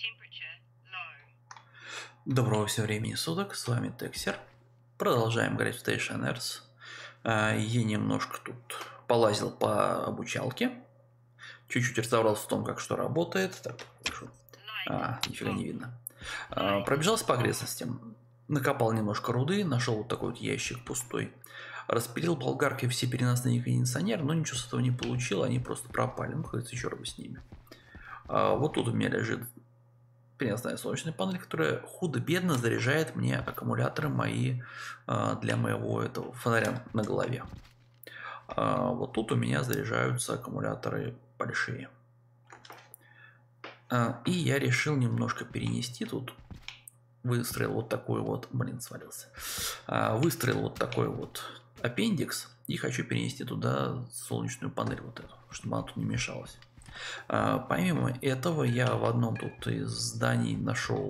Доброго всем времени суток, с вами Тексер. Продолжаем играть в Stationers. Я немножко тут полазил по обучалке. Чуть-чуть разобрался в том, как что работает. Так, прошу. Нифига не видно. Пробежался по окрестностям. Накопал немножко руды, нашел вот такой вот ящик пустой. Распилил болгаркой все переносные кондиционеры, но ничего с этого не получил, они просто пропали. Ну, хоть еще раз с ними. Вот тут у меня лежит переносная солнечная панель, которая худо-бедно заряжает мне аккумуляторы мои для моего этого фонаря на голове. Вот тут у меня заряжаются аккумуляторы большие. И я решил немножко перенести тут. Выстроил вот такой вот, свалился. Выстроил вот такой вот аппендикс и хочу перенести туда солнечную панель вот эту, чтобы она тут не мешалась. Помимо этого, я в одном тут из зданий нашел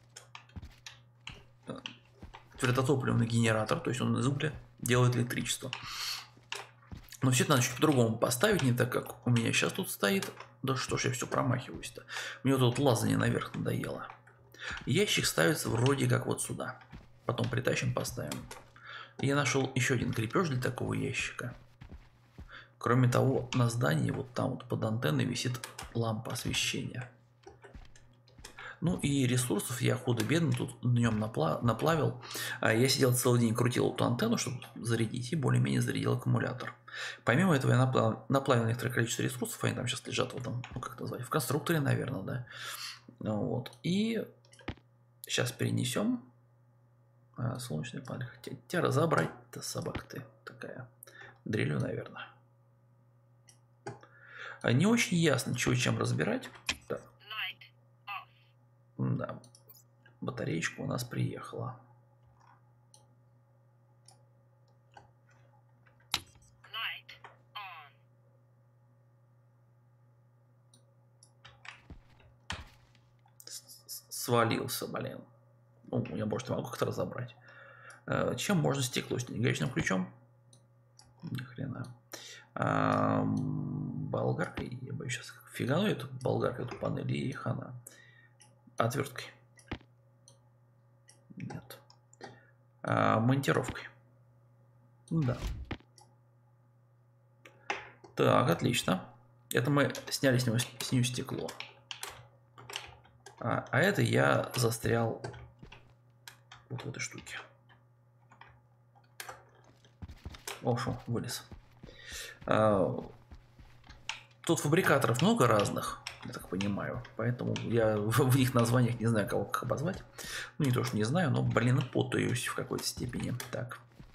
твердотопливный генератор, то есть он из угля делает электричество. Но все это надо чуть по-другому поставить, не так как у меня сейчас тут стоит. Да что ж я все промахиваюсь-то. Мне тут лазание наверх надоело. Ящик ставится вроде как вот сюда. Потом притащим, поставим. Я нашел еще один крепеж для такого ящика. Кроме того, на здании вот там вот под антенной висит лампа освещения. Ну и ресурсов я худо-бедно тут днем наплавил. Я сидел целый день, крутил эту антенну, чтобы зарядить, и более-менее зарядил аккумулятор. Помимо этого я наплавил некоторое количество ресурсов, они там сейчас лежат в этом, ну как это назвать, в конструкторе, наверное, да. Вот. И сейчас перенесем солнечную панель. Хотя тебя разобрать-то, собака ты такая. Дрелью, наверное. Не очень ясно, чего чем разбирать. Так. Да. Батареечка у нас приехала. Свалился, блин. Ну, я, может, могу как-то разобрать. Чем можно стекло снять? Гаечным ключом? Ни хрена. Болгаркой, я боюсь сейчас фигану эту болгаркой, эту панель и хана. Отверткой. Нет. Монтировкой. Да. Так, отлично. Это мы сняли с нее стекло. А это я застрял вот в этой штуке. О, шо, вылез. Тут фабрикаторов много разных, я так понимаю. Поэтому я в их названиях не знаю, кого как обозвать. Ну, не то, что не знаю, но, блин, путаюсь в какой-то степени. Так.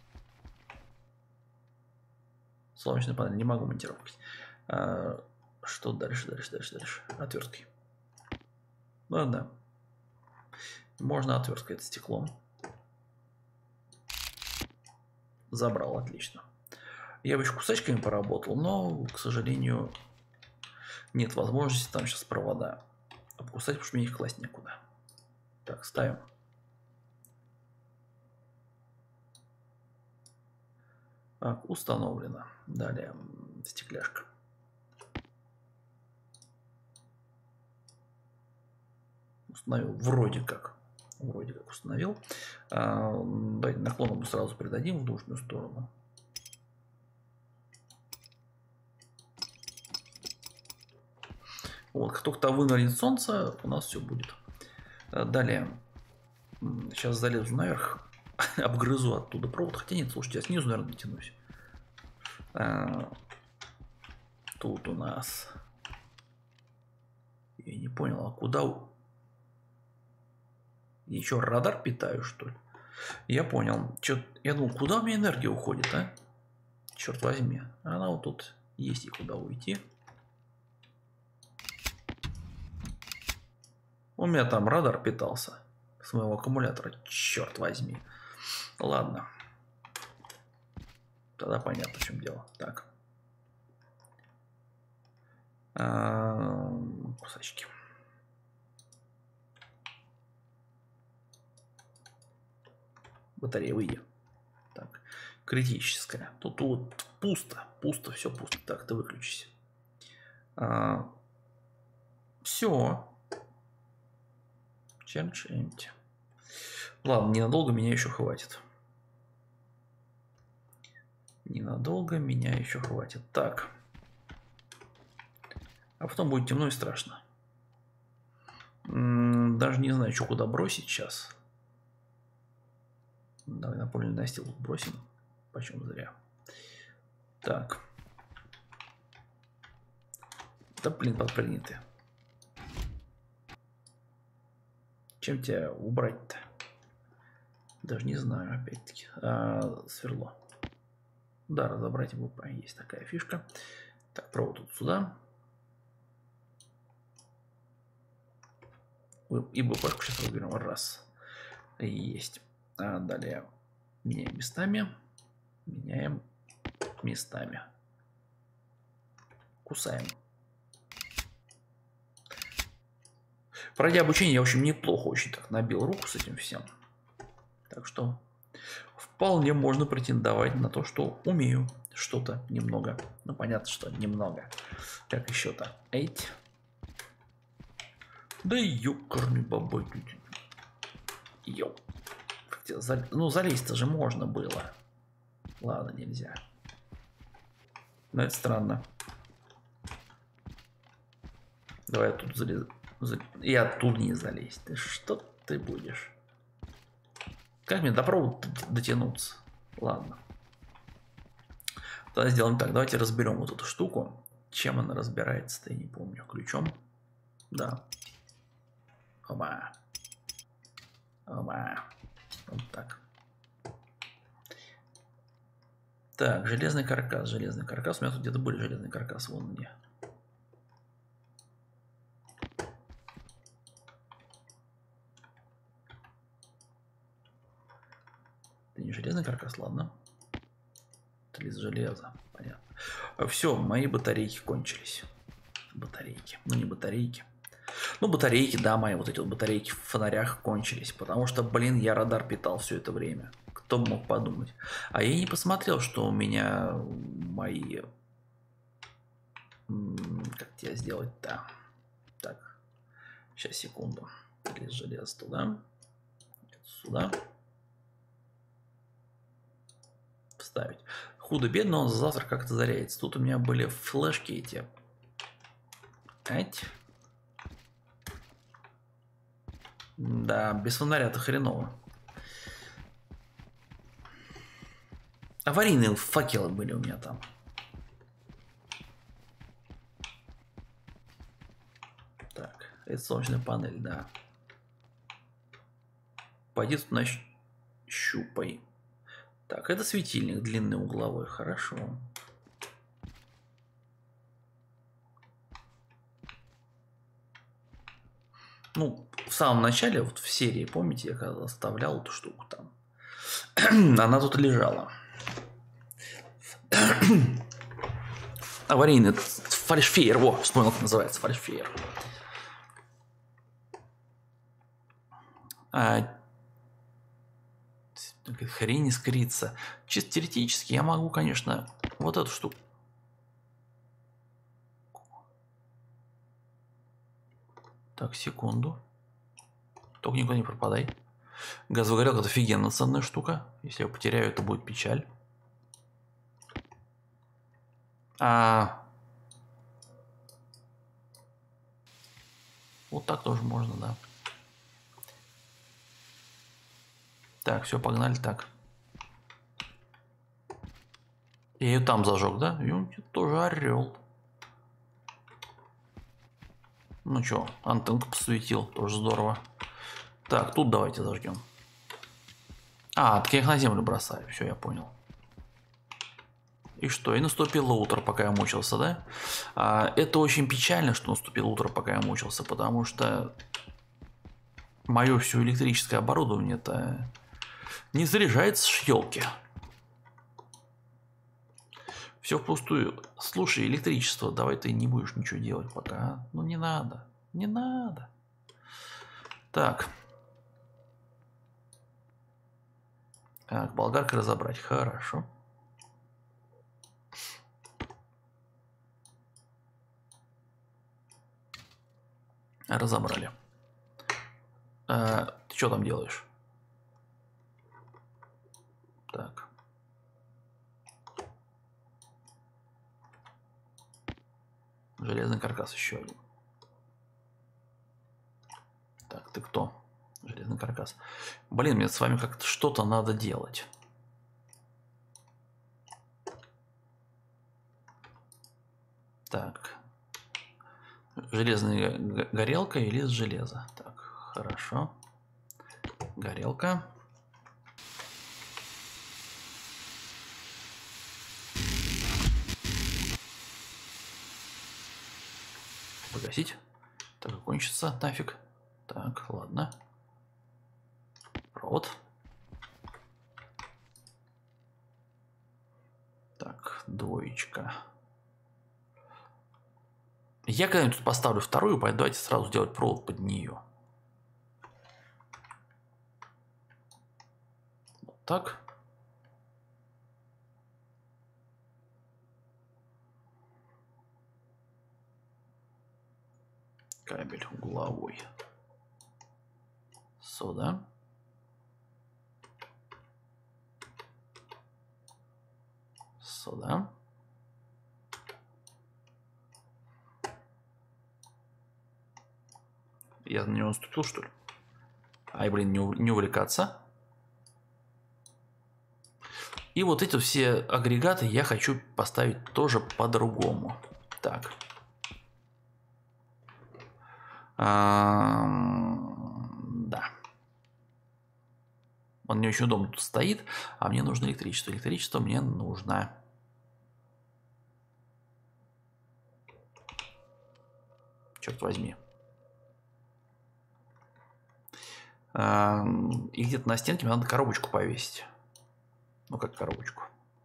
Солнечная панель не могу монтировать. Что дальше? Отверткой. Ладно. Можно отверткой, это стеклом. Забрал, отлично. Я бы еще кусачками поработал, но, к сожалению, нет возможности там сейчас провода обкусать, потому что мне их класть некуда. Так, ставим. Так, установлено. Далее стекляшка. Установил вроде как. Установил. Давайте наклон мы сразу придадим в нужную сторону. Вот, как только там вынырнет солнце, у нас все будет. Далее. Сейчас залезу наверх, обгрызу оттуда провод. Хотя нет, слушайте, я снизу, наверное, дотянусь. Тут у нас... Я не понял, а куда... Я что, радар питаю, что ли? Я понял. Я думал, куда у меня энергия уходит, а? Черт возьми. Она вот тут есть и куда уйти. У меня там радар питался с моего аккумулятора. Черт возьми. Ладно. Тогда понятно, в чем дело. Так. Кусачки. Батарея, выйди. Так. Критическая. Тут пусто. Все пусто. Так, ты выключись. Все. Search empty. Ладно, ненадолго меня еще хватит. Ненадолго меня еще хватит. Так. А потом будет темно и страшно. Даже не знаю, что куда бросить сейчас. Давай напольный настил бросим. Почем зря. Так. Да блин, подпрыгни ты. Чем тебя убрать-то? Даже не знаю, опять-таки. Сверло. Да, разобрать его. Есть такая фишка. Так, провод тут сюда. И БПшку сейчас разберем. Раз. Есть. А далее меняем местами. Меняем местами. Кусаем. Пройдя обучение, я, в общем, неплохо очень так набил руку с этим всем. Так что вполне можно претендовать на то, что умею что-то немного. Ну, понятно, что немного. Как еще-то? Эть. Да ёкарный бабой. Йоу. Ну, залезть-то же можно было. Ладно, нельзя. Но это странно. Давай я тут залезу. И оттуда не залезть. Ты что ты будешь? Как мне до провода дотянуться? Ладно. Тогда сделаем так. Давайте разберем вот эту штуку. Чем она разбирается-то, я не помню. Ключом? Да. Оба. Оба. Вот так. Так, железный каркас. Железный каркас. У меня тут где-то были железные каркасы. Вон мне. Это не железный каркас, ладно. Это лист железа. Понятно. Все, мои батарейки кончились. Батарейки. Ну, не батарейки. Ну, батарейки, да, мои вот эти вот батарейки в фонарях кончились. Потому что, блин, я радар питал все это время. Кто бы мог подумать. А я не посмотрел, что у меня мои... Как тебе сделать-то? Так. Сейчас, секунду. Лист железа туда. Сюда. Вставить. Худо-бедно он завтра как-то заряется. Тут у меня были флешки эти. Да, без фонаря-то хреново. Аварийные факелы были у меня там. Так, это солнечная панель, да. Пойди тут нащупай. Так, это светильник длинный угловой, хорошо. Ну, в самом начале, вот в серии, помните, я когда оставлял эту штуку там. Она тут лежала. Аварийный фальшфейер. Во, вспомнил, как называется фальшфейер. Хрень искрится. Чисто теоретически я могу, конечно, вот эту штуку. Так, секунду. Только никуда не пропадай. Газовая горелка — это офигенно ценная штука. Если я потеряю, это будет печаль. Вот так тоже можно, да. Так, все, погнали так. Я ее там зажег, да? И он тоже орел. Ну что, антенку посветил, тоже здорово. Так, тут давайте зажгем. Так я их на землю бросаю, все, я понял. И что? И наступило утро, пока я мучился, да? Это очень печально, что наступило утро, пока я мучился, потому что мое все электрическое оборудование-то не заряжается с елки. Все впустую. Слушай, электричество, давай ты не будешь ничего делать пока. Ну не надо. Не надо. Так. Так, болгаркой разобрать. Хорошо. Разобрали. Ты что там делаешь? Так. Железный каркас еще один. Так, ты кто? Железный каркас. Блин, мне с вами как-то что-то надо делать. Так. Железная горелка или из железа? Так, хорошо. Горелка. Погасить. Так, кончится нафиг. Так, ладно. Провод. Так, двоечка. Я когда-нибудь тут поставлю вторую, поэтому давайте сразу делать провод под нее. Вот так. Кабель угловой. Сюда. Сюда. Я на него наступил, что ли? Ай, блин, не увлекаться. И вот эти все агрегаты я хочу поставить тоже по-другому. Так. Да. Он не очень удобно тут стоит, а мне нужно электричество. Электричество мне нужно. Черт возьми. И где-то на стенке мне надо коробочку повесить. Ну, как коробочку.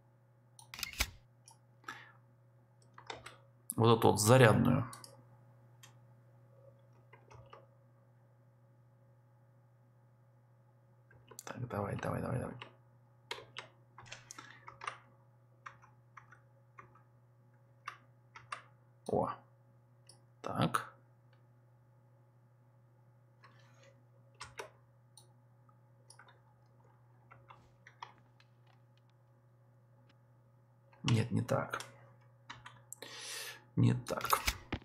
Вот эту вот зарядную. Так, давай. О. Так. Нет, не так. Не так.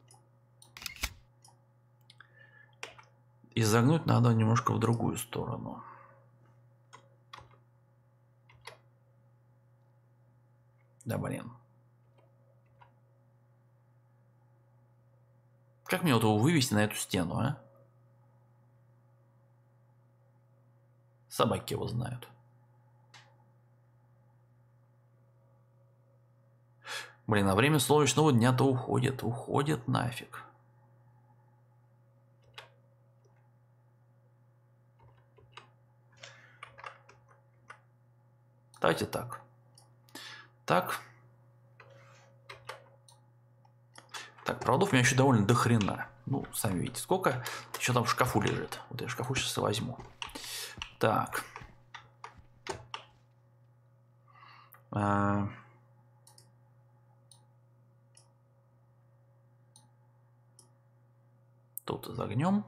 И загнуть надо немножко в другую сторону. Да, блин. Как мне вот его вывести на эту стену, а? Собаки его знают. Блин, а время солнечного дня-то уходит. Уходит нафиг. Давайте так. Так. Так, проводов у меня еще довольно дохрена. Ну, сами видите, сколько. Еще там в шкафу лежит. Вот я в шкафу сейчас и возьму. Так. Тут загнем.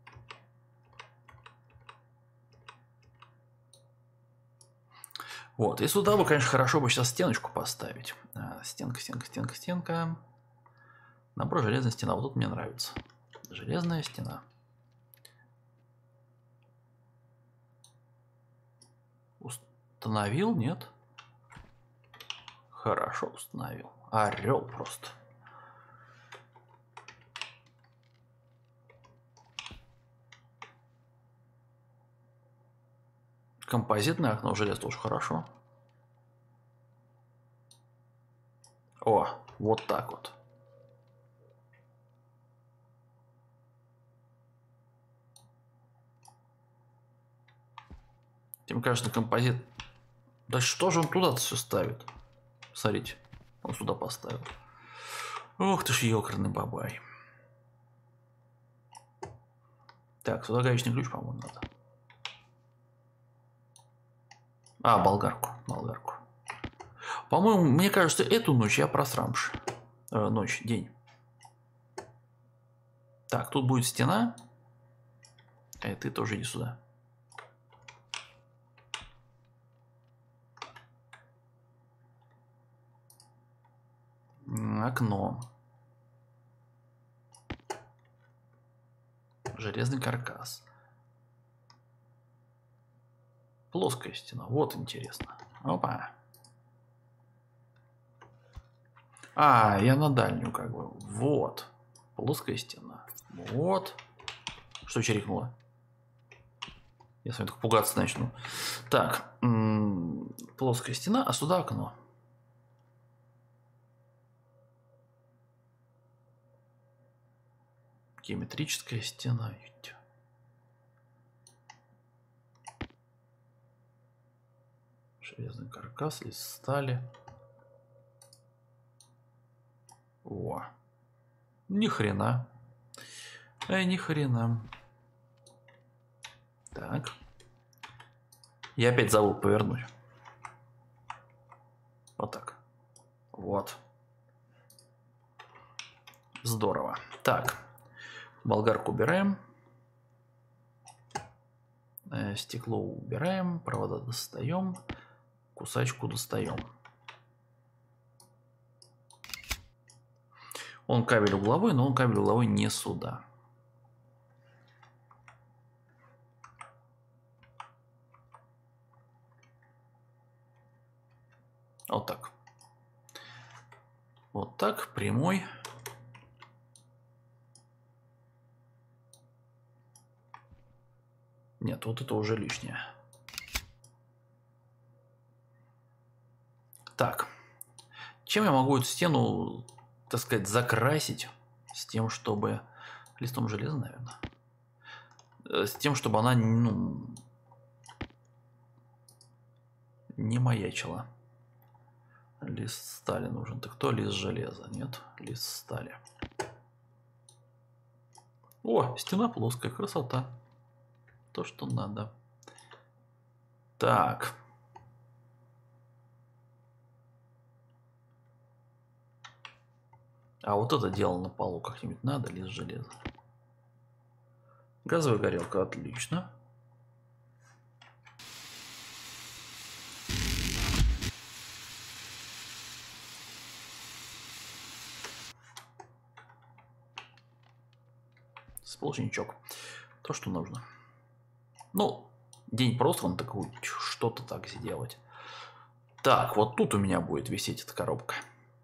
Вот, и сюда бы, конечно, хорошо бы сейчас стеночку поставить. Стенка. Набор железная стена. Вот тут мне нравится. Железная стена. Установил? Нет? Хорошо установил. Орел просто. Композитное окно желез тоже хорошо. О, вот так вот. Мне кажется, композит... Да что же он туда-то все ставит? Смотрите, он сюда поставил. Ох ты ж ёкарный бабай. Так, сюда гаечный ключ, по-моему, надо. А, болгарку. По-моему, мне кажется, эту ночь я просрамши. День. Так, тут будет стена. Ты тоже иди сюда. Окно. Железный каркас. Плоская стена. Вот интересно. Опа. Я на дальнюю как бы. Вот. Плоская стена. Вот. Что чирикнуло? Я с вами так пугаться начну. Так. Плоская стена, а сюда окно. Геометрическая стена. Железный каркас, лист стали. О. Ни хрена. Ни хрена. Так. Я опять забыл повернуть. Вот так. Вот. Здорово. Так. Болгарку убираем. Стекло убираем. Провода достаем. Кусачку достаем. Он кабель угловой, но он кабель угловой не сюда. Вот так. Вот так, прямой. Нет, вот это уже лишнее. Так. Чем я могу эту стену, так сказать, закрасить с тем, чтобы... Листом железа, наверное. С тем, чтобы она, ну, не маячила. Лист стали нужен. Так кто лист железа? Нет, лист стали. О, стена плоская, красота. То, что надо. Так. А вот это дело на полу как-нибудь надо, лист железа. Газовая горелка, отлично. Сполочничок. То, что нужно. Ну, день просто он такой, что-то так сделать. Так, вот тут у меня будет висеть эта коробка.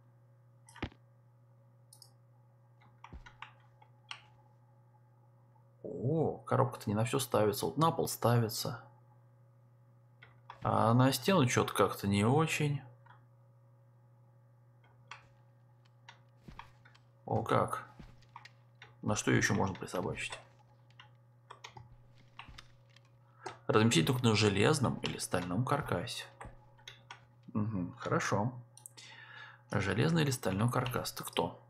О, коробка-то не на все ставится. Вот на пол ставится. А на стену что-то как-то не очень. О, как. На что ее еще можно присобачить? Разместить только на железном или стальном каркасе. Угу, хорошо. Железный или стальной каркас. Ты кто?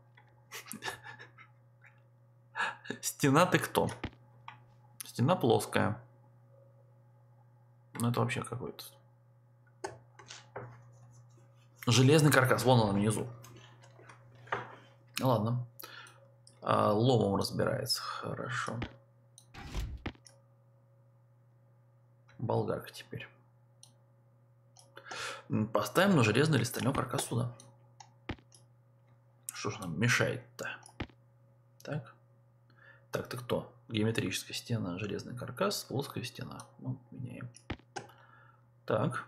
Стена ты кто? Стена плоская. Ну это вообще какой-то. Железный каркас. Вон он внизу. Ладно. Ломом разбирается. Хорошо. Болгарка теперь. Поставим на железный или стальной каркас сюда. Что же нам мешает-то? Так. Так, ты кто? Геометрическая стена, железный каркас, плоская стена. Ну, меняем. Так.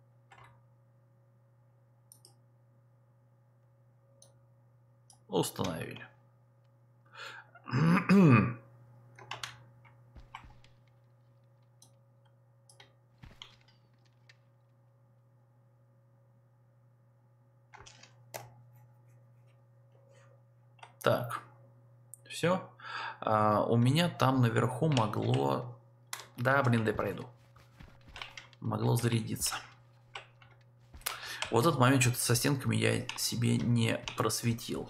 Установили. Так. Все. У меня там наверху могло... Да, блин, дай пройду. Могло зарядиться. Вот этот момент что-то со стенками я себе не просветил.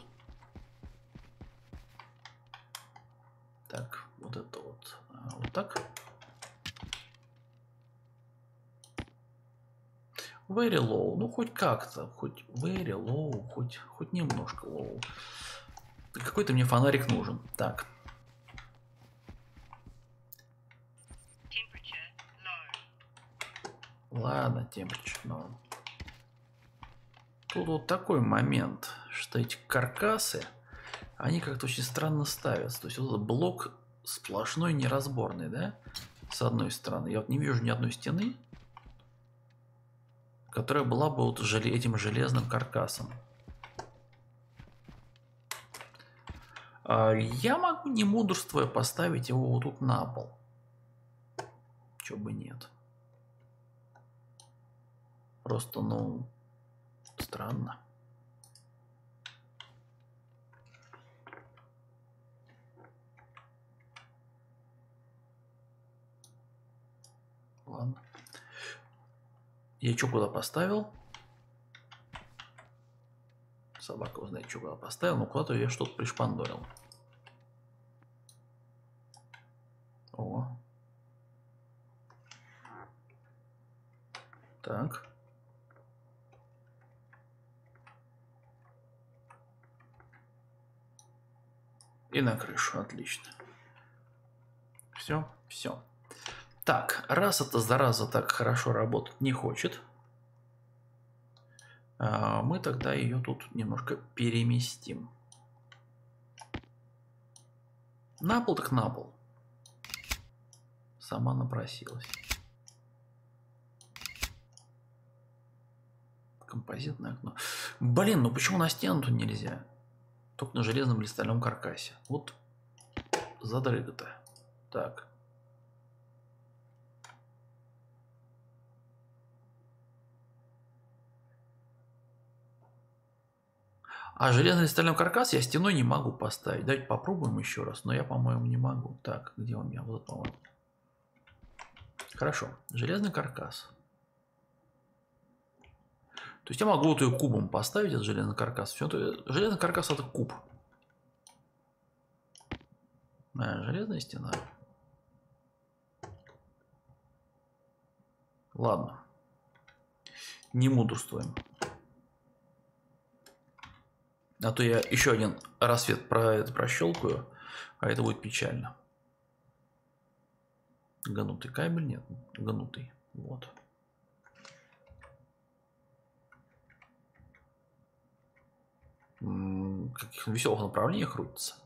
Так, вот это вот. Вот так. Very low. Ну, хоть как-то. Хоть very low, хоть немножко low. Какой-то мне фонарик нужен. Так. Ладно, Темрич, но... Тут вот такой момент, что эти каркасы, они как-то очень странно ставятся. То есть вот этот блок сплошной неразборный, да? С одной стороны. Я вот не вижу ни одной стены, которая была бы вот этим железным каркасом. Я могу, не мудрствуя, поставить его вот тут на пол. Чего бы нет. Просто, ну, странно. Ладно. Я что куда поставил? Собака узнает, что куда поставил, но куда-то я что-то пришпандорил. О. Так. И на крышу, отлично. Все, все. Так, раз эта зараза так хорошо работать не хочет, мы тогда ее тут немножко переместим. На пол так на пол. Сама напросилась. Композитное окно. Блин, ну почему на стену-то нельзя? Только на железном или стальном каркасе. Вот задрыга-то. Так. А железный или стальной каркас я стеной не могу поставить. Давайте попробуем еще раз. Но я, по-моему, не могу. Так, где у меня? Вот, по-моему. Хорошо. Железный каркас. То есть я могу вот ее кубом поставить, этот железный каркас. Все, железный каркас это куб. Железная стена. Ладно. Не мудрствуем. А то я еще один рассвет прощелкаю, а это будет печально. Гнутый кабель? Нет, гнутый. Вот. Каких веселых направлениях крутится.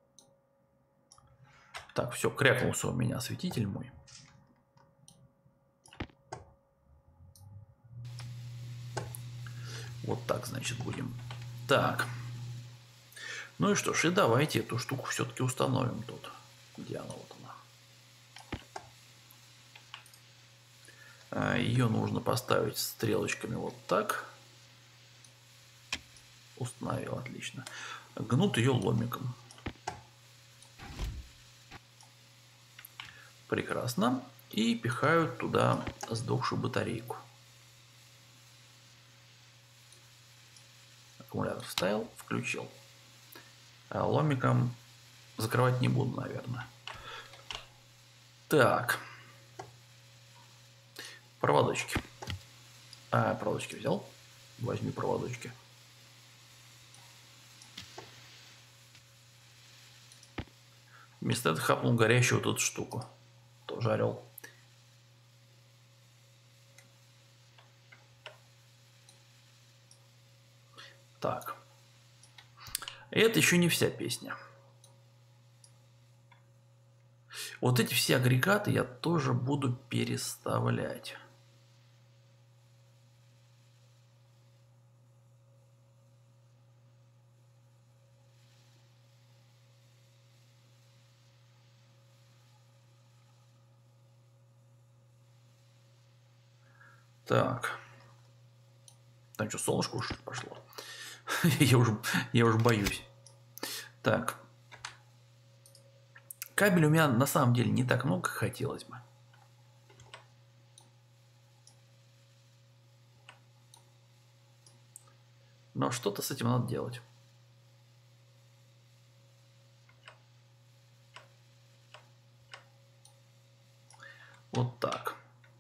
Так, все, крякнулся у меня осветитель мой. Вот так, значит, будем. Так. Ну и что ж, и давайте эту штуку все-таки установим тут. Где она? Вот она. Ее нужно поставить стрелочками вот так. Установил, отлично. Гнут ее ломиком. Прекрасно. И пихаю туда сдохшую батарейку. Аккумулятор вставил, включил. А ломиком закрывать не буду, наверное. Так. Проводочки. Проводочки взял. Возьми проводочки. Вместо этого хапнул горящую вот эту штуку. Тоже орел. Так. Это еще не вся песня. Вот эти все агрегаты я тоже буду переставлять. Так. Там что, солнышко уж пошло? я уже боюсь. Так. Кабель у меня на самом деле не так много, как хотелось бы. Но что-то с этим надо делать. Вот так.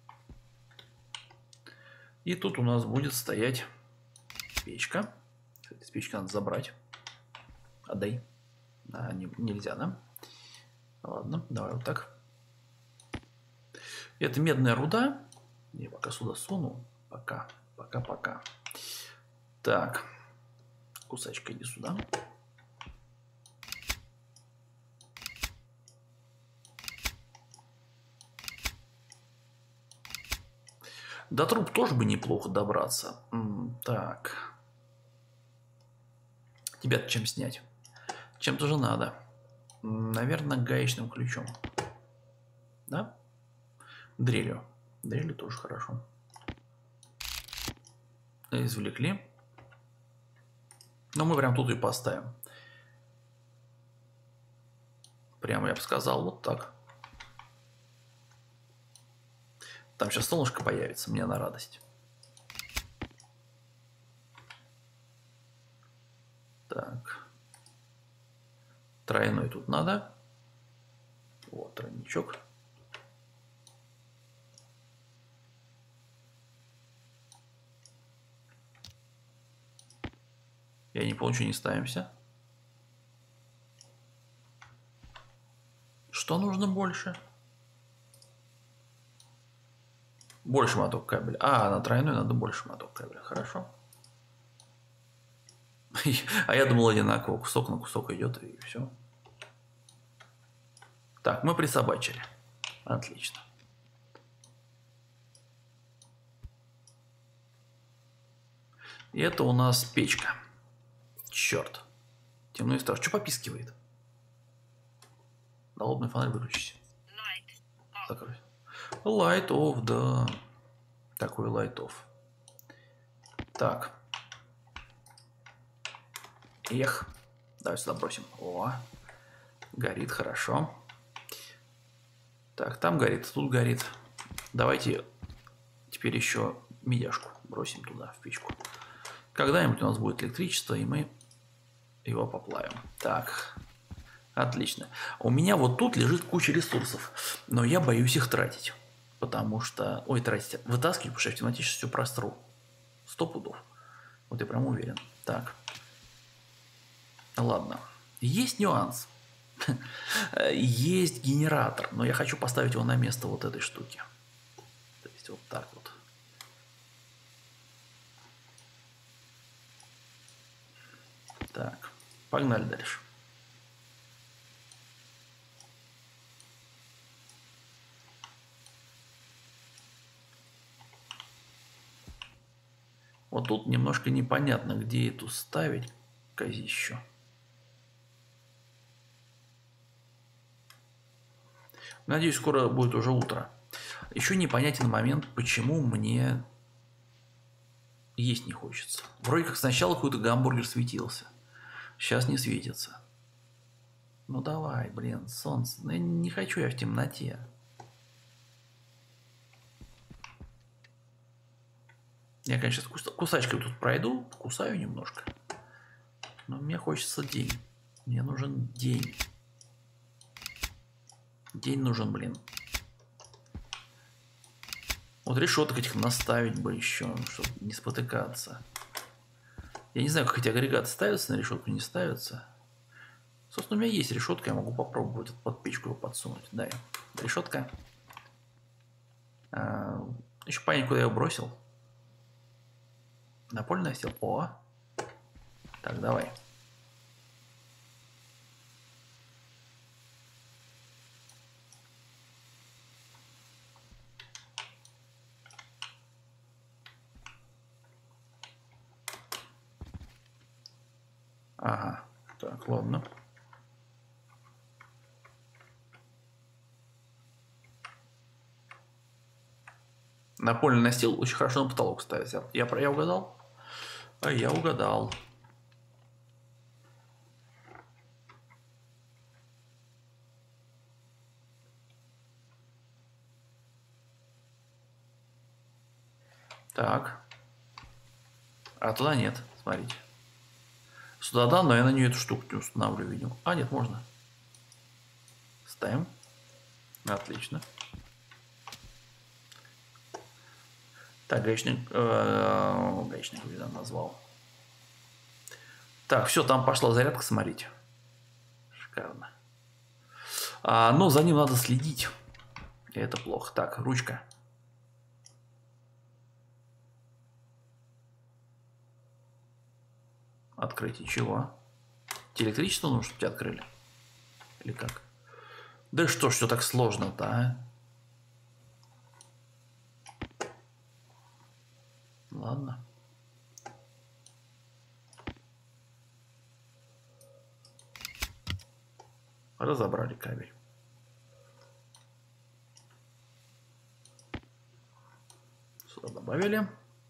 И тут у нас будет стоять печка. С печки надо забрать. Отдай. Нельзя, да? Ладно, давай вот так. Это медная руда. Я пока сюда суну. Пока. Так. Кусачка, иди сюда. До труб тоже бы неплохо добраться. Так. Тебя-то чем снять? Чем-то же надо. Наверное, гаечным ключом. Да? Дрелью. Дрелью тоже хорошо. Извлекли. Но мы прям тут и поставим. Прямо я бы сказал вот так. Там сейчас солнышко появится, мне на радость. Так. Тройной тут надо. Вот тройничок. Я не понял, что не ставимся. Что нужно больше? Больше моток кабеля. А, на тройной надо больше моток кабеля. Хорошо. А я думал одинаково. Кусок на кусок идет и все. Так, мы присобачили. Отлично. И это у нас печка. Черт. Темно и страшно. Что попискивает? Налобный фонарь выключись. Закрой. Light off, да. Такой light off. Так. Эх. Давай сюда бросим. О. Горит, хорошо. Так, там горит, тут горит. Давайте теперь еще медяшку бросим туда, в печку. Когда-нибудь у нас будет электричество, и мы его поплавим. Так. Отлично. У меня вот тут лежит куча ресурсов, но я боюсь их тратить. Потому что... Ой, тратить. Вытаскивать, потому что я в темноте сейчас все простру. 100 пудов. Вот я прям уверен. Так. Ладно. Есть нюанс. Есть генератор, но я хочу поставить его на место вот этой штуки. То есть вот так вот. Так. Погнали дальше. Вот тут немножко непонятно, где эту ставить козищу. Надеюсь, скоро будет уже утро. Еще непонятен момент, почему мне есть не хочется. Вроде как сначала какой-то гамбургер светился. Сейчас не светится. Ну давай, блин, солнце. Ну, не хочу я в темноте. Я, конечно, с кусачкой тут пройду, кусаю немножко. Но мне хочется день. Мне нужен день. День нужен, блин. Вот решеток этих наставить бы еще, чтобы не спотыкаться. Я не знаю, как эти агрегаты ставятся на решетку, не ставятся. Собственно, у меня есть решетка, я могу попробовать под печку его подсунуть. Да, решетка. Еще понять, куда я его бросил. Напольный настил. О! Так, давай. Ага. Так, ладно. Напольный настил очень хорошо на потолок ставится. Я угадал? А я угадал. Так. А туда нет, смотрите. Сюда да, но я на нее эту штуку не устанавливаю, видимо. А, нет, можно. Ставим. Отлично. Так, гаечник капитан назвал. Так, все, там пошла зарядка, смотрите. Шикарно. Но за ним надо следить. И это плохо. Так, ручка. Открытие чего? Тебе электричество нужно, чтобы тебя открыли? Или как? Да что ж все так сложно-то, а? Ладно. Разобрали кабель. Сюда добавили.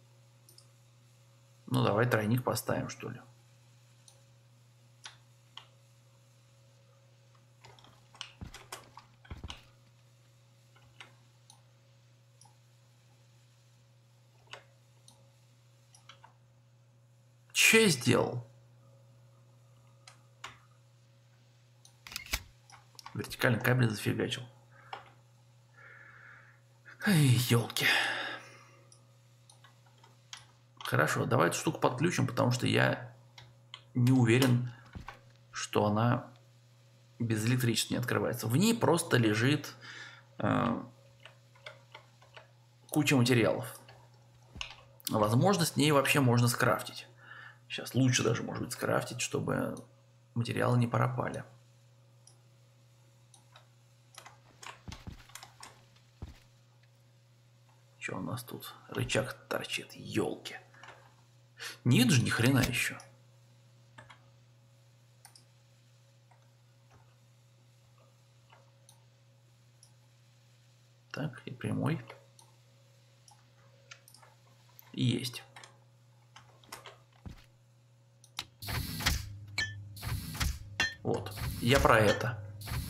Ну, давай тройник поставим, что ли. Че я сделал? Вертикальный кабель зафигачил. Эй, елки. Хорошо, давай эту штуку подключим, потому что я не уверен, что она без электричества не открывается. В ней просто лежит куча материалов. Возможно, с ней вообще можно скрафтить. Сейчас лучше даже, может быть, скрафтить, чтобы материалы не пропали. Что у нас тут? Рычаг торчит, елки. Нет же, ни хрена еще. Так, и прямой. Есть. Вот. Я про это.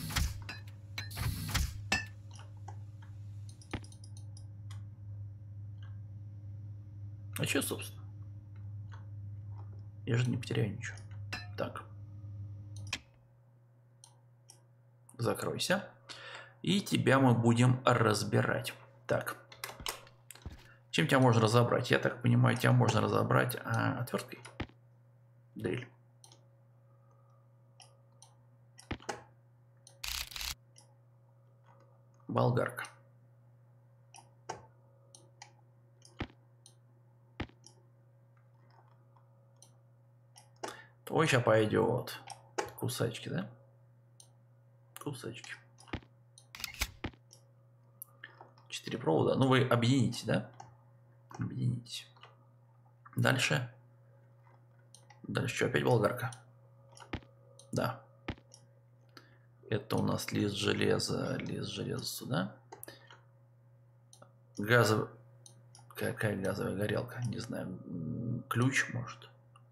А что, собственно? Я же не потеряю ничего. Так. Закройся. И тебя мы будем разбирать. Так. Чем тебя можно разобрать? Я так понимаю, тебя можно разобрать отверткой. Дрель. Болгарка. Твой сейчас пойдет. Кусачки, да? Кусачки. 4 провода. Ну, вы объедините, да? Объединитесь. Дальше. Дальше что? Опять болгарка? Да. Это у нас лист железа сюда. Газовый... Какая газовая горелка? Не знаю. Ключ, может.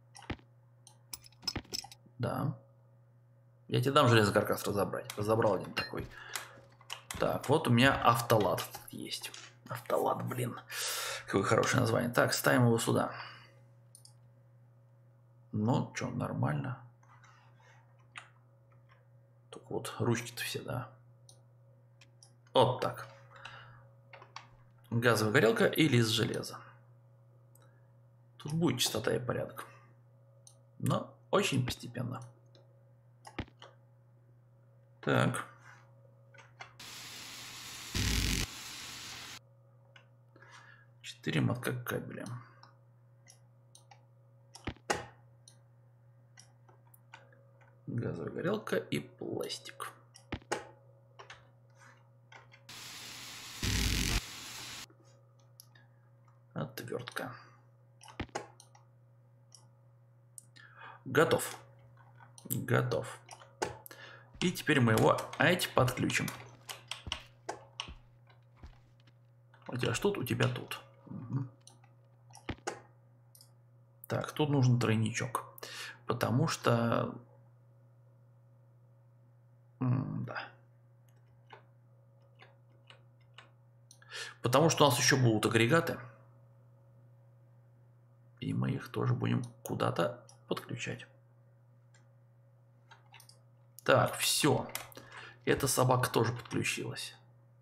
Да. Я тебе дам железный каркас разобрать. Разобрал один такой. Так, вот у меня автолад есть. Автолад, блин. Какое хорошее название. Так, ставим его сюда. Ну, что, нормально. Только вот ручки-то все, да. Вот так. Газовая горелка и лист железа. Тут будет чистота и порядок. Но очень постепенно. Так. Четыре мотка кабеля. Газовая горелка и пластик. Отвертка. Готов. Готов. И теперь мы его подключим. У тебя что тут? У тебя тут. Угу. Так, тут нужен тройничок. Потому что... да. Потому что у нас еще будут агрегаты. И мы их тоже будем куда-то подключать. Так, все. Эта собака тоже подключилась.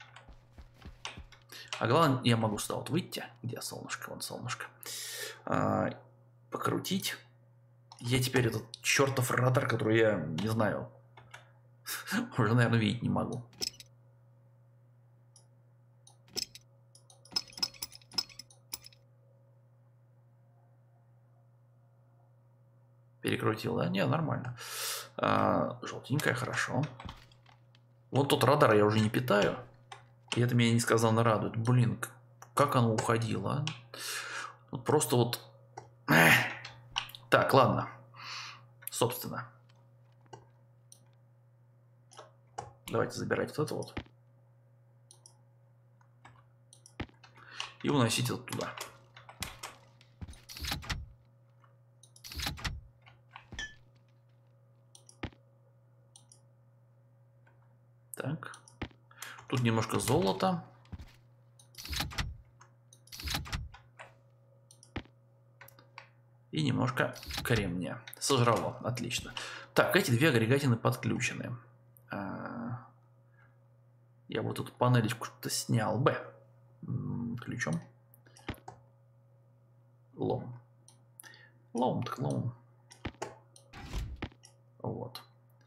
А главное, я могу сюда вот выйти. Где солнышко? Вон солнышко. Покрутить. Я теперь этот чертов радар, который я не знаю. Уже, наверное, видеть не могу. Перекрутил, да? Не, нормально. Желтенькая, хорошо. Вот тот радар я уже не питаю. И это меня несказанно радует. Блин, как оно уходило, а? Вот просто вот... Так, ладно. Собственно. Давайте забирать вот это вот. И уносить это туда. Так. Тут немножко золота. И немножко кремния. Сожрало. Отлично. Так, эти две агрегатины подключены. Я вот эту панелечку-то снял бы. Ключом. Лом. Лом, так лом. Вот.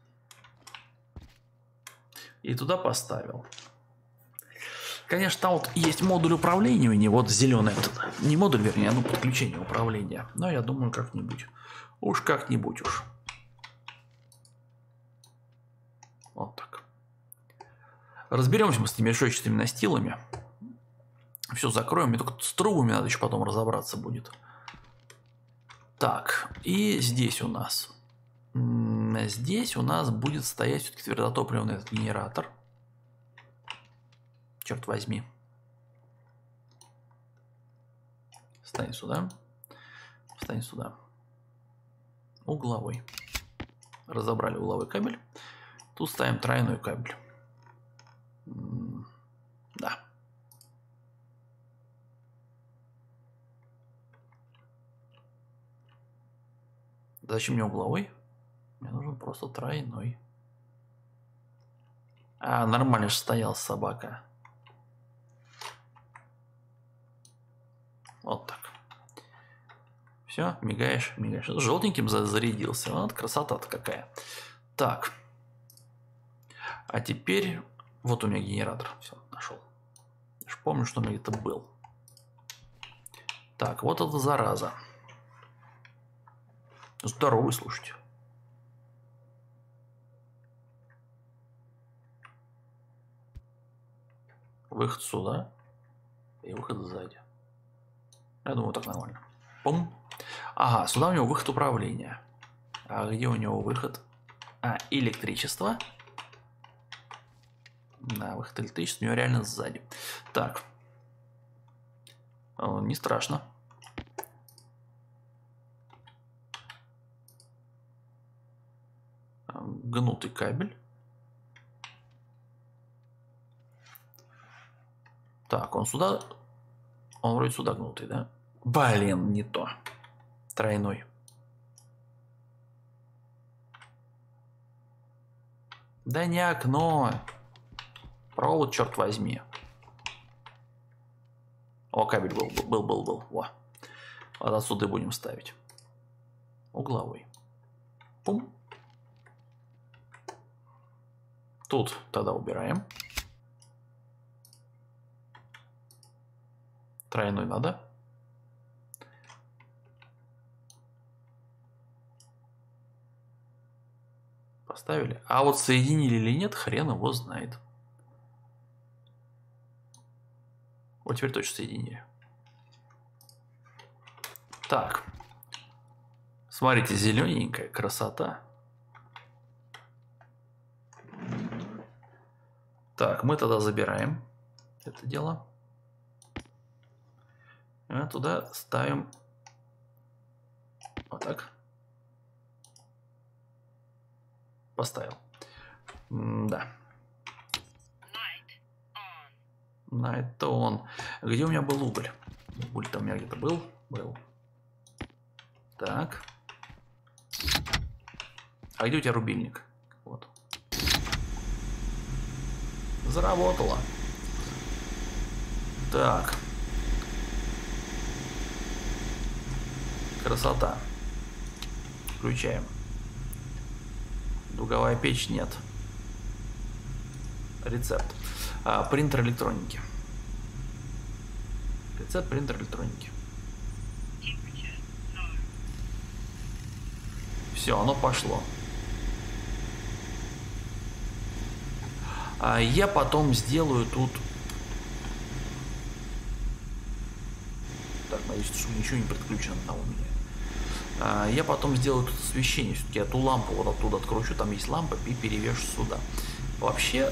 И туда поставил. Конечно, там вот есть модуль управления у него, вот зеленый этот. Не модуль, вернее, а подключение управления. Но я думаю, как-нибудь. Уж как-нибудь уж. Вот так. Разберемся мы с этими решетчатыми настилами. Все закроем. Мне только с трубами надо еще потом разобраться будет. Так, и здесь у нас. Здесь у нас будет стоять все-таки твердотопливный этот генератор. Черт возьми. Встань сюда. Встань сюда. Угловой. Разобрали угловой кабель. Тут ставим тройной кабель. Да. Зачем мне угловой? Мне нужен просто тройной. Нормально же стоял собака. Вот так. Все, мигаешь, мигаешь. Желтеньким зарядился. Вот красота-то какая. Так. А теперь... Вот у меня генератор. Все, нашел. Я же помню, что у меня где-то был. Так, вот эта зараза. Здоровый, слушайте. Выход сюда. И выход сзади. Я думаю, так нормально. Пум. Ага, сюда у него выход управления. А где у него выход? Электричество. Да, выход электричества у него реально сзади. Так. Не страшно. Гнутый кабель. Так, он сюда... Он вроде сюда гнутый, да? Блин, не то. Тройной. Да не окно. Провод, черт возьми. О, кабель был. Во. Вот отсюда будем ставить. Угловой. Пум. Тут тогда убираем. Тройной надо. Поставили. А вот соединили или нет, хрен его знает. Вот теперь точно соединили. Так. Смотрите, зелененькая красота. Так, мы тогда забираем это дело. А туда ставим вот так. Поставил. Да. Night on. Где у меня был уголь? Уголь-то у меня где-то был. Так. А где у тебя рубильник? Вот. Заработало. Так. Красота. Включаем. Дуговая печь нет. Рецепт. Принтер электроники. Рецепт принтер электроники. Все, оно пошло. А я потом сделаю тут... Так, надеюсь, что ничего не подключено на у меня. Я потом сделаю тут освещение. Все-таки эту лампу вот оттуда откручу. Там есть лампа и перевешу сюда. Вообще,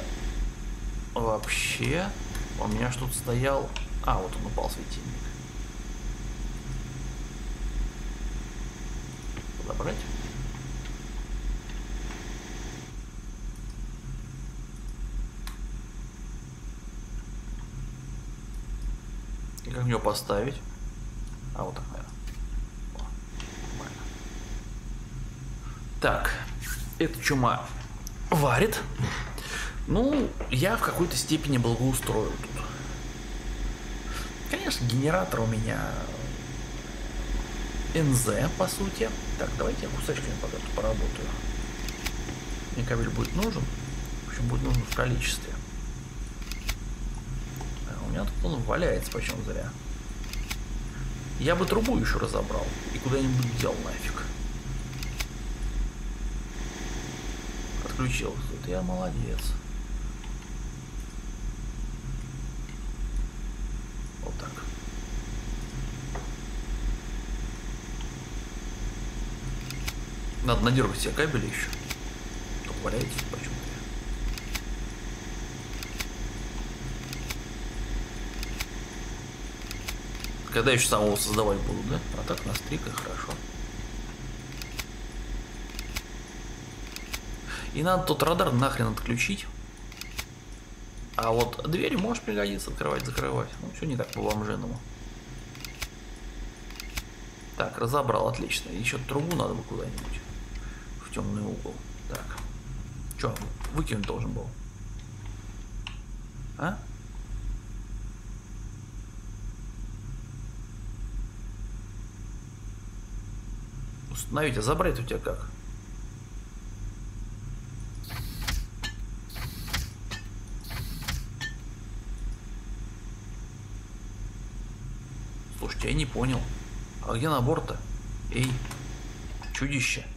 у меня что-то стоял... А, вот он упал, светильник. Подобрать. И как его поставить? А, вот так, наверное. О, нормально. Так, эта чума варит. Ну, я в какой-то степени благоустрою тут. Конечно, генератор у меня НЗ, по сути. Так, давайте я кусачками пока тут поработаю. Мне кабель будет нужен. В общем, будет нужен в количестве. А у меня тут он валяется почем зря. Я бы трубу еще разобрал и куда-нибудь дел нафиг. Отключил. Тут я молодец. Вот так. Надо надергать себе кабели еще. Только валяется почему-то. Когда еще самого создавать буду, да? А так на стриках хорошо. И надо тот радар нахрен отключить. А вот двери можешь пригодиться открывать, закрывать. Ну, все не так по-бомжиному. Так, разобрал, отлично. Еще трубу надо бы куда-нибудь. В темный угол. Так. Че, выкинуть должен был? А? Установить, а забрать у тебя как? Слушайте, я не понял. А где набор-то? Эй, чудище.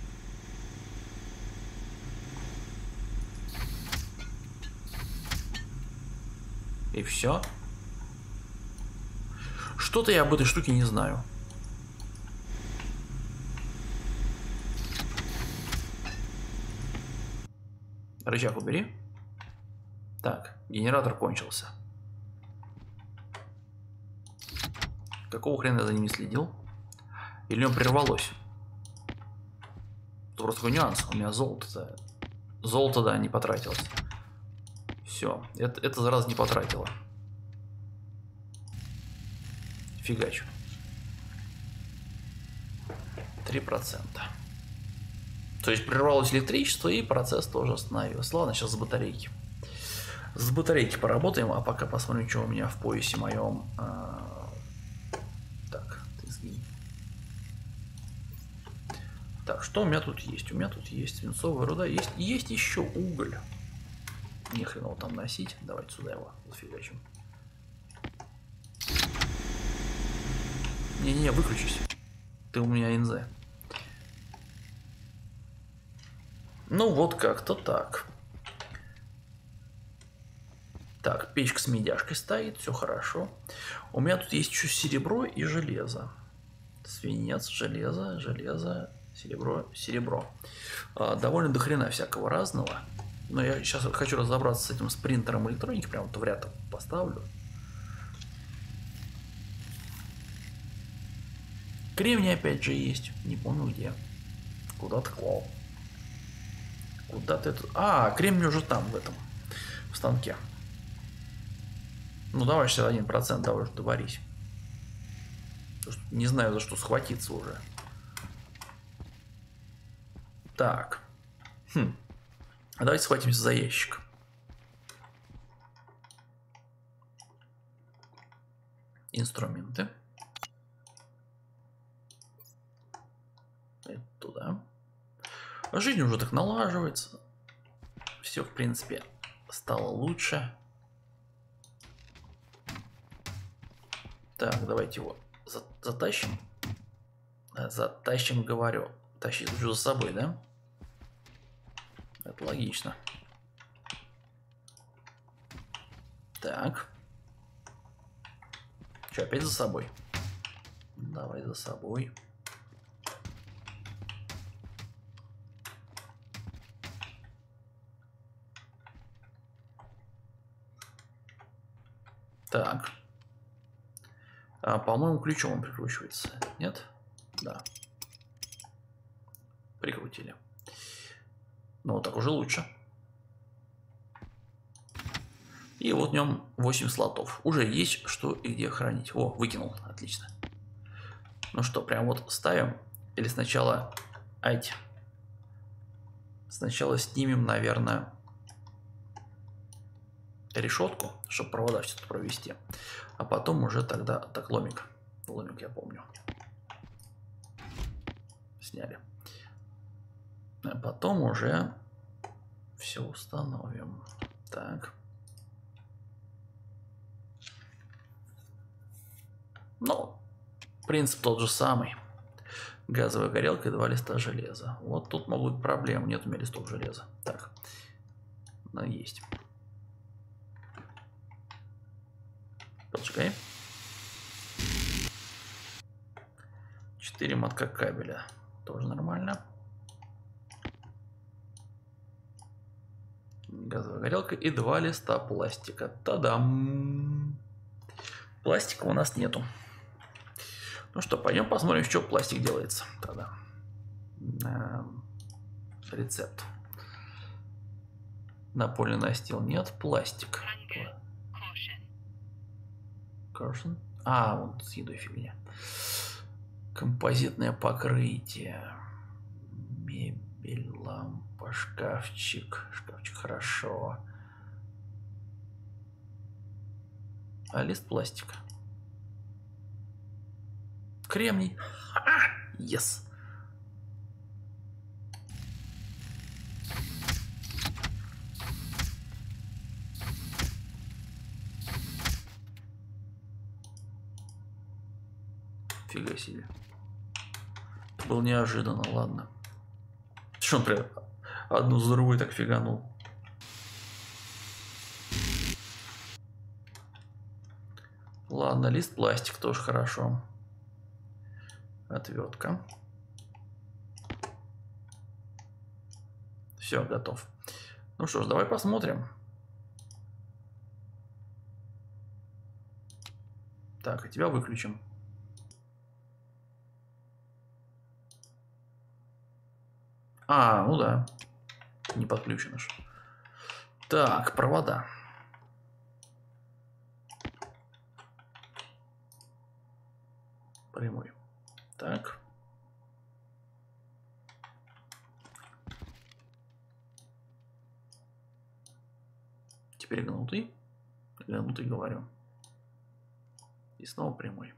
И все? Что-то я об этой штуке не знаю. Рычаг убери. Так, генератор кончился. Какого хрена я за ним не следил? Или он прервалось? Это просто такой нюанс. У меня золото-то... Золото, да, не потратилось. Все, это зараза не потратила. Фигач. 3%. То есть прервалось электричество и процесс тоже остановился. Ладно, сейчас с батарейки. С батарейки поработаем, а пока посмотрим, что у меня в поясе моем. Так, ты сгинь. Так, что у меня тут есть? У меня тут есть свинцовая руда, есть еще уголь. Не хрен его там носить. Давайте сюда его зафигачим. Не-не, выключись. Ты у меня НЗ. Ну вот как-то так. Так, печка с медяшкой стоит, все хорошо. У меня тут есть еще серебро и железо. Свинец, железо, серебро, серебро. Довольно дохрена всякого разного. Но я сейчас хочу разобраться с этим принтером электроники. Прям вот в ряд поставлю. Кремний опять же есть. Не помню где. Куда-то клал. Куда-то это... А, кремний уже там, в этом. В станке. Ну давай 61%, давай уже договорись. Не знаю, за что схватиться уже. Так. А давайте схватимся за ящик. Инструменты. Это туда. Жизнь уже так налаживается. Все, в принципе, стало лучше. Так, давайте его затащим. Затащим, говорю. тащить лучше за собой, да? Это логично. Так. Че, опять за собой? Давай за собой. Так. По-моему, ключом он прикручивается. Нет? Да. Прикрутили. Ну, вот так уже лучше. И вот в нем 8 слотов. Уже есть что и где хранить. О, выкинул. Отлично. Ну что, прям вот ставим? Или сначала... Айте. Сначала снимем, наверное, решетку, чтобы провода все тут провести. А потом уже тогда... Так, ломик. Ломик я помню. Сняли. А потом уже все установим. Так. Ну, принцип тот же самый. Газовая горелка и 2 листа железа. Вот тут могут быть проблемы. Нет у меня листов железа. Так. Ну, есть. Поджигай. 4 мотка кабеля. Тоже нормально. Газовая горелка и 2 листа пластика. Та-дам! Пластика у нас нету. Ну что, пойдем посмотрим, что пластик делается тогда. Рецепт. Напольный настил нет. Пластик. Caution. А, вот с едой фигня. Композитное покрытие. Мебель, лампа, шкафчик. Шкафчик хорошо. А лист пластика. Кремний. Yes. Фига себе. Был неожиданно, ладно. Что он прям одну за другой так фиганул? Ладно, лист пластик тоже хорошо. Отвертка. Все, готов. Ну что ж, давай посмотрим. Так, а тебя выключим. А, ну да. Не подключено ж. Так, провода. Прямой. Так. Теперь гнутый. Гнутый говорю. И снова прямой.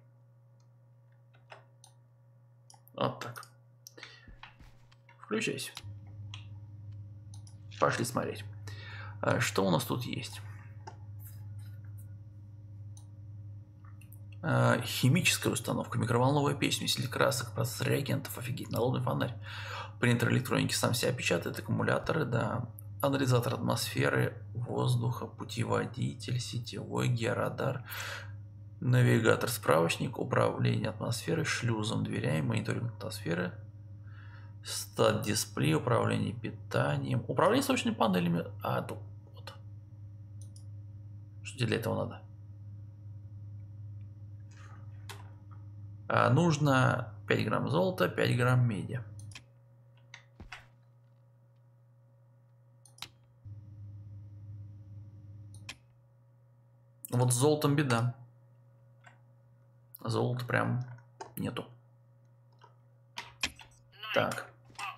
Вот так. Включайся. Пошли смотреть. Что у нас тут есть? Химическая установка, микроволновая печь, усилитель красок, процесс реагентов, офигеть, налобный фонарь. Принтер электроники сам себя печатает, аккумуляторы, да. Анализатор атмосферы, воздуха, путеводитель, сетевой, георадар, навигатор, справочник, управление атмосферой, шлюзом, дверями, мониторинг атмосферы, стат дисплей, управление питанием, управление солнечными панелями. А, тут вот. Что тебе для этого надо? Нужно 5 грамм золота, 5 грамм меди. Вот с золотом беда. Золота прям нету. Так.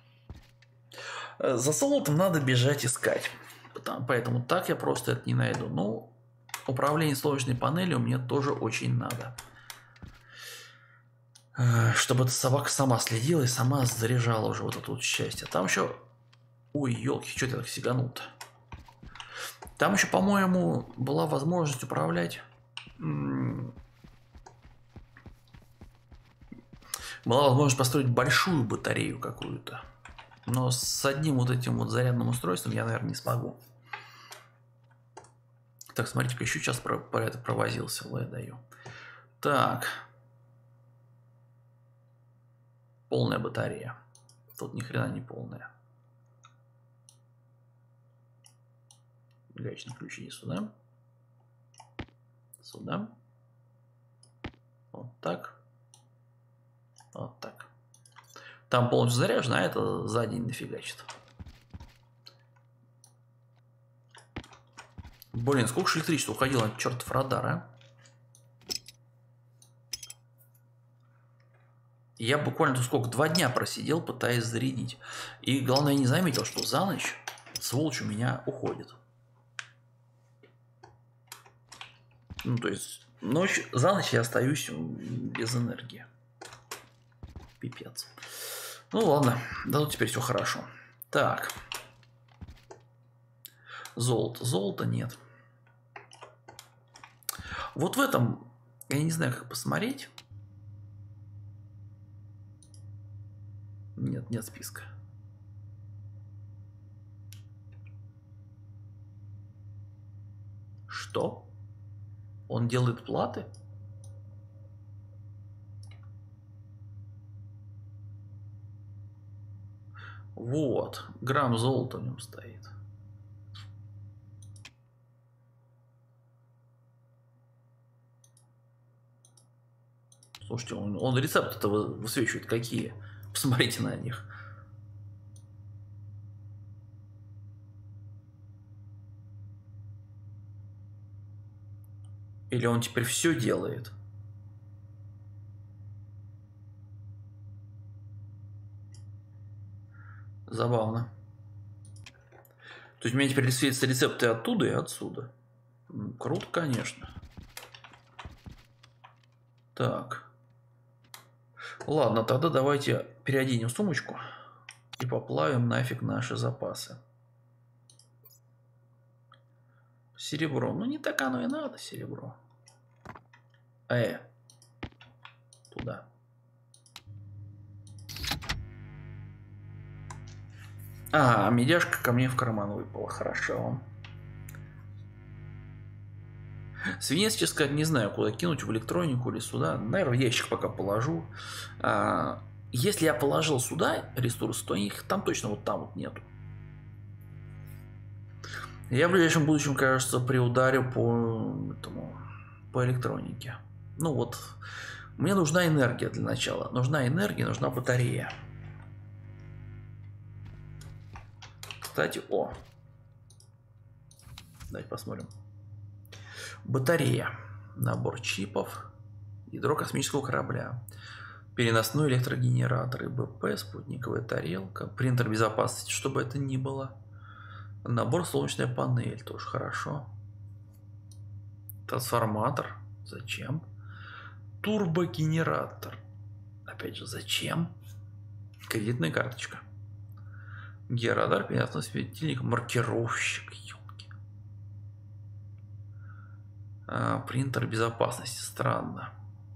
За золотом надо бежать искать. Поэтому так я просто это не найду. Ну, управление солнечной панелью мне тоже очень надо. Чтобы эта собака сама следила и сама заряжала уже вот это вот счастье. Там еще... Ой, елки, что ты так сиганул-то? Там еще, по-моему, была возможность управлять Была возможность построить большую батарею какую-то. Но с одним вот этим вот зарядным устройством я, наверное, не смогу. Так, смотрите-ка, еще сейчас про это провозился. Я даю. Так. Полная батарея. Тут ни хрена не полная. Гаечный ключ иди сюда. Сюда. Вот так. Вот так. Там полностью заряжено, а это сзади не дофигачит. Блин, сколько же электричества уходило от чертов радара, а? Я буквально тут сколько, 2 дня просидел, пытаясь зарядить. И главное, я не заметил, что за ночь сволочь у меня уходит. Ну, то есть, за ночь я остаюсь без энергии. Пипец. Ну ладно, да тут теперь все хорошо. Так. Золото. Золота нет. Вот в этом, я не знаю, как посмотреть. Нет, нет списка. Что? Он делает платы? Вот, грамм золота в нем стоит. Слушайте, он рецепты-то высвечивает какие? Посмотрите на них. Или он теперь все делает? Забавно. То есть у меня теперь светятся рецепты оттуда и отсюда. Круто, конечно. Так. Ладно, тогда давайте переоденем сумочку и поплавим нафиг наши запасы. Серебро. Ну, не так оно и надо, серебро. Туда. А, медяшка ко мне в карман выпала. Хорошо. Свинец, честно сказать, не знаю, куда кинуть, в электронику или сюда. Наверное, в ящик пока положу. Если я положил сюда ресурсы, то их там точно вот там вот нету. Я в ближайшем будущем, кажется, приударю по электронике. Ну вот, мне нужна энергия для начала. Нужна энергия, нужна батарея. Кстати, давайте посмотрим. Батарея. Набор чипов. Ядро космического корабля. Переносной электрогенератор. ИБП. Спутниковая тарелка. Принтер безопасности, чтобы это ни было. Набор солнечная панель. Тоже хорошо. Трансформатор. Зачем? Турбогенератор. Опять же, зачем? Кредитная карточка. Георадар, переносной светильник, маркировщик. Принтер безопасности. Странно.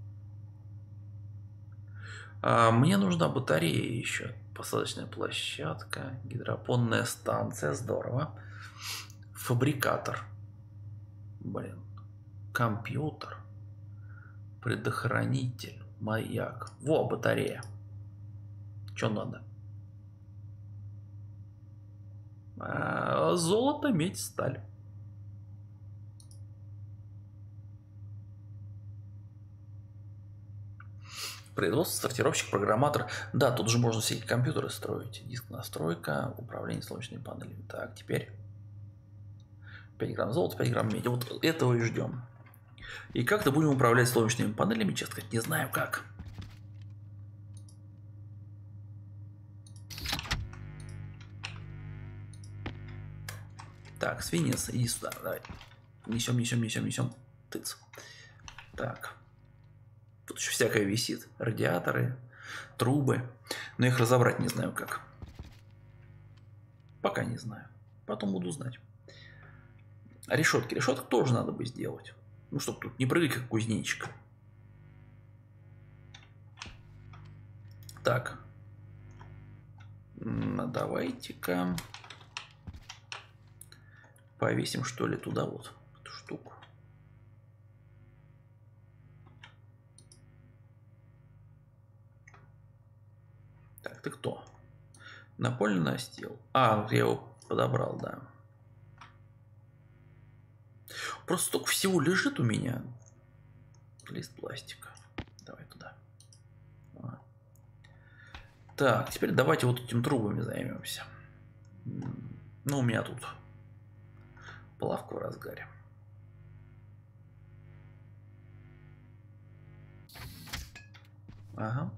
Мне нужна батарея еще. Посадочная площадка. Гидропонная станция. Здорово. Фабрикатор. Блин. Компьютер. Предохранитель. Маяк. Во, батарея. Что надо? Золото, медь, сталь. Производство, сортировщик, программатор. Да, тут же можно все эти компьютеры строить. Диск настройка, управление солнечными панелями. Так, теперь 5 грамм золота, 5 грамм меди. Вот этого и ждем. И как-то будем управлять солнечными панелями, честно сказать, не знаю как. Так, свинец, иди сюда, давай. Несем. Тыц. Так. Тут еще всякое висит. Радиаторы, трубы. Но их разобрать не знаю как. Пока не знаю. Потом буду знать. А решетки. Решеток тоже надо бы сделать. Ну, чтобы тут не прыгать, как кузнечик. Так. Давайте-ка повесим, что ли, туда вот эту штуку. Так, ты кто? Напольный настил. А, я его подобрал, да. Просто столько всего лежит у меня. Лист пластика. Давай туда. Ага. Так, теперь давайте вот этим трубами займемся. Ну, у меня тут плавка в разгаре. Ага.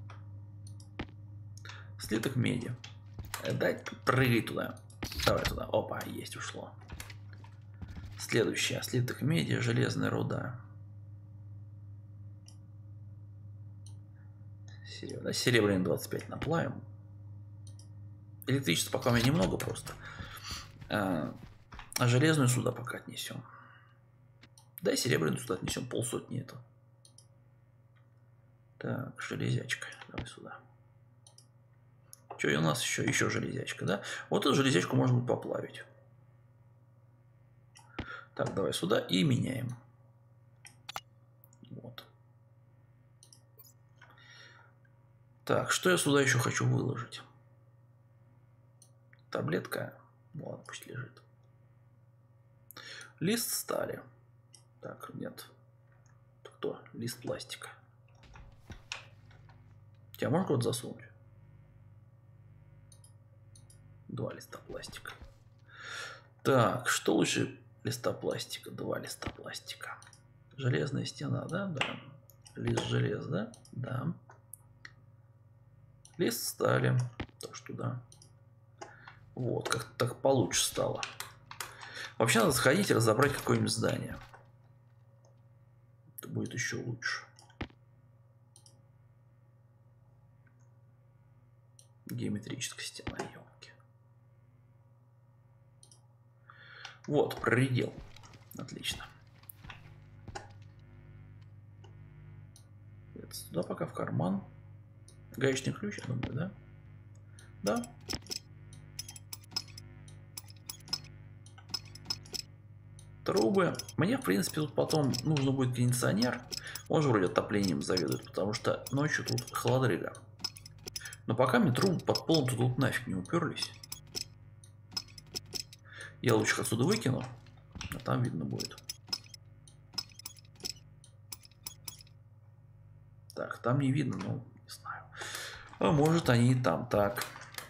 Слиток меди. Дай прыгай туда. Давай туда. Опа, есть, ушло. Следующее. Слиток меди, железная руда. Серебряный 25 наплавим. Электричества пока у меня немного просто. А железную сюда пока отнесем. Да, и серебряную сюда отнесем. Полсотни это. Так, железячка. Давай сюда. Что, и у нас еще железячка, да? Вот эту железячку можно будет поплавить. Так, давай сюда и меняем. Вот. Так, что я сюда еще хочу выложить? Таблетка. Ладно, пусть лежит. Лист стали. Так, нет. Кто? Лист пластика. Тебя можно куда-то засунуть? 2 листа пластика. Так, что лучше листа пластика? 2 листа пластика. Железная стена, да? Да. Лист железа, да? Да. Лист стали. Так что да. Вот, как-то так получше стало. Вообще надо сходить и разобрать какое-нибудь здание. Это будет еще лучше. Геометрическая стена, елки. Вот, проредел. Отлично. Это сюда пока в карман. Гаечный ключ, я думаю, да? Да. Трубы. Мне, в принципе, тут потом нужно будет кондиционер. Он же вроде отоплением заведует, потому что ночью тут холодрыга. Но пока мне трубы под полом тут нафиг не уперлись. Я лучше их отсюда выкину, а там видно будет. Так, там не видно, ну, не знаю. А может они и там. Так.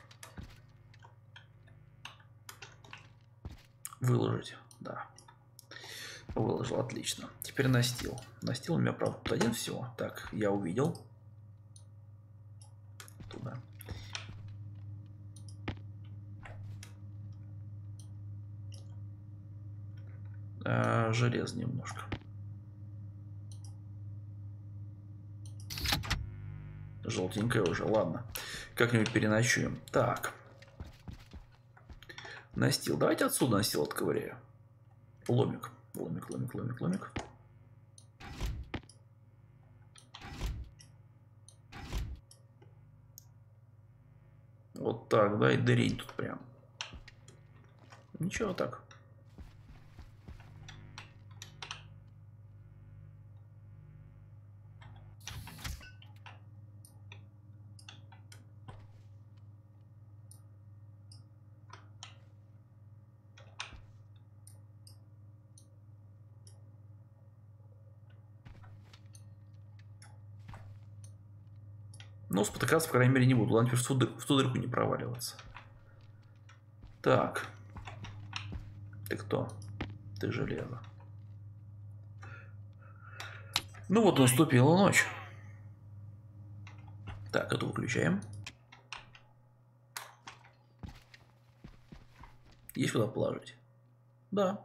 Выложить, да. Выложил, отлично. Теперь настил. Настил у меня, правда, тут один всего. Так, я увидел. Туда. Желез немножко. Желтенькая уже, ладно. Как-нибудь переночуем. Так. Настил. Давайте отсюда настил отковыряю. Ломик. Ломик, ломик, ломик, ломик. Вот так, да, и дырень тут прям. Ничего так. Но спотыкаться, по крайней мере, не буду. Ладно, теперь в ту дырку не проваливаться. Так. Ты кто? Ты железо. Ну вот наступила ночь. Так, это выключаем. Есть куда положить? Да.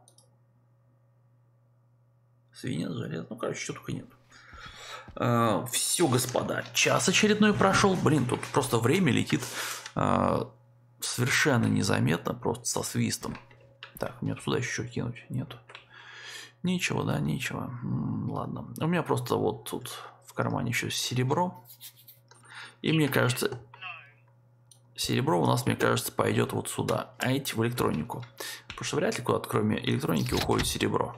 Свинец, железо. Ну, короче, что только нет. Все, господа, час очередной прошел. Блин, тут просто время летит совершенно незаметно, просто со свистом. Так, мне сюда еще кинуть? Нету. Ничего, да, ничего. Ладно. У меня просто вот тут в кармане еще серебро. И мне кажется, серебро у нас, мне кажется, пойдет вот сюда, а эти в электронику. Потому что вряд ли куда-то, кроме электроники, уходит серебро.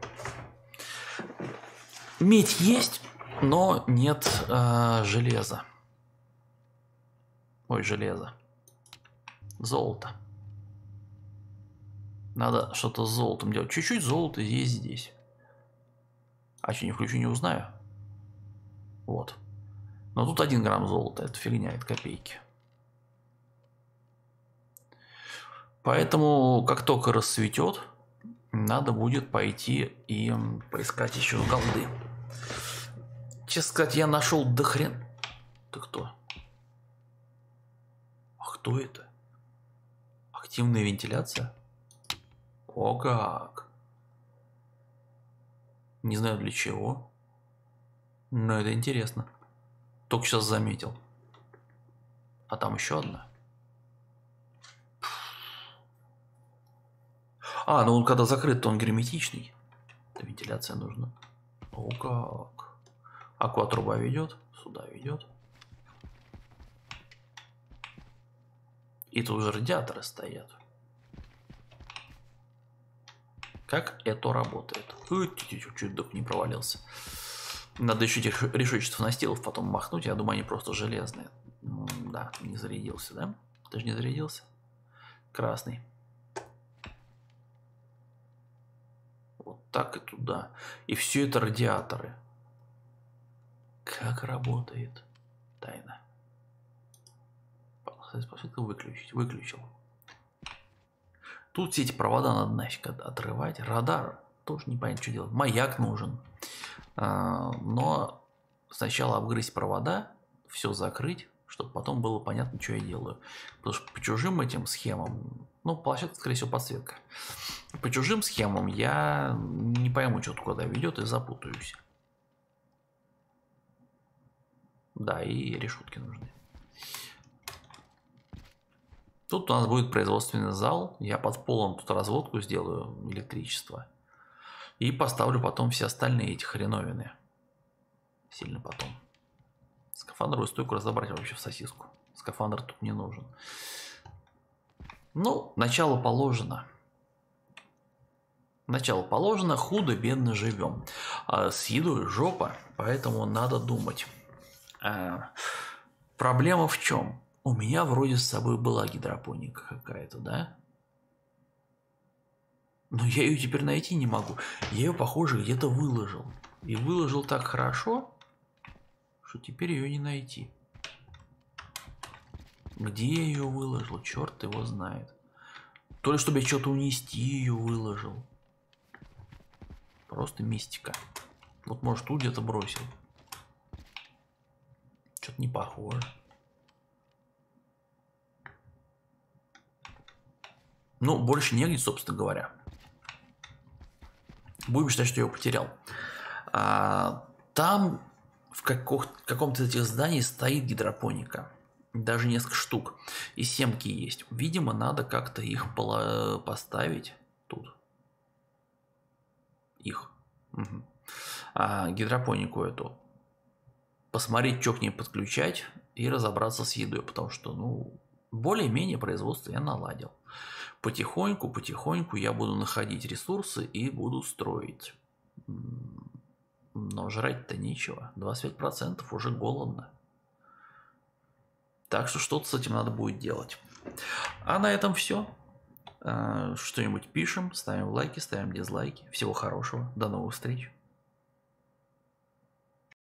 Медь есть, но нет железа. Ой, железо. Золото. Надо что-то с золотом делать. Чуть-чуть золота есть здесь. А что, не включу, не узнаю. Вот. Но тут 1 грамм золота. Это фигня, это копейки. Поэтому, как только расцветет, надо будет пойти и поискать еще голды. Честно сказать, я нашел до хрен. Ты кто? А кто это? Активная вентиляция? О как! Не знаю для чего. Но это интересно. Только сейчас заметил. А там еще одна. А, ну он когда закрыт, то он герметичный. Это вентиляция нужна. О как! А куда труба ведет? Сюда ведет. И тут уже радиаторы стоят. Как это работает? Чуть только не провалился. Надо еще этих решетчатых настилов потом махнуть. Я думаю, они просто железные. Да, не зарядился, да? Ты же не зарядился? Красный. Вот так и туда. И все это радиаторы. Как работает? Тайна. Попытка выключить. Выключил. Тут все эти провода надо нафиг отрывать. Радар тоже не понятно, что делать. Маяк нужен. Но сначала обгрызть провода, все закрыть, чтобы потом было понятно, что я делаю. Потому что по чужим этим схемам, ну, площадка, скорее всего, подсветка. По чужим схемам я не пойму, что куда ведет, и запутаюсь. Да, и решетки нужны. Тут у нас будет производственный зал. Я под полом тут разводку сделаю электричество. И поставлю потом все остальные эти хреновины. Сильно потом. Скафандровую стойку разобрать вообще в сосиску. Скафандр тут не нужен. Ну, начало положено. Начало положено, худо-бедно живем. С едой жопа, поэтому надо думать. Проблема в чем? У меня вроде с собой была гидропоника какая-то, да? Но я ее теперь найти не могу. Я ее, похоже, где-то выложил. И выложил так хорошо, что теперь ее не найти. Где я ее выложил? Черт его знает. То ли чтобы я что-то унести ее выложил. Просто мистика. Вот может тут где-то бросил. Что-то не похоже. Ну, больше негде, собственно говоря. Будем считать, что я его потерял. Там в каком-то из этих зданий стоит гидропоника. Даже несколько штук. И семки есть. Видимо, надо как-то их поставить тут. Их. Угу. Гидропонику эту. Посмотреть, что к ней подключать. И разобраться с едой. Потому что, ну, более-менее производство я наладил. Потихоньку я буду находить ресурсы и буду строить. Но жрать-то нечего. 25% уже голодно. Так что что-то с этим надо будет делать. А на этом все. Что-нибудь пишем, ставим лайки, ставим дизлайки. Всего хорошего. До новых встреч.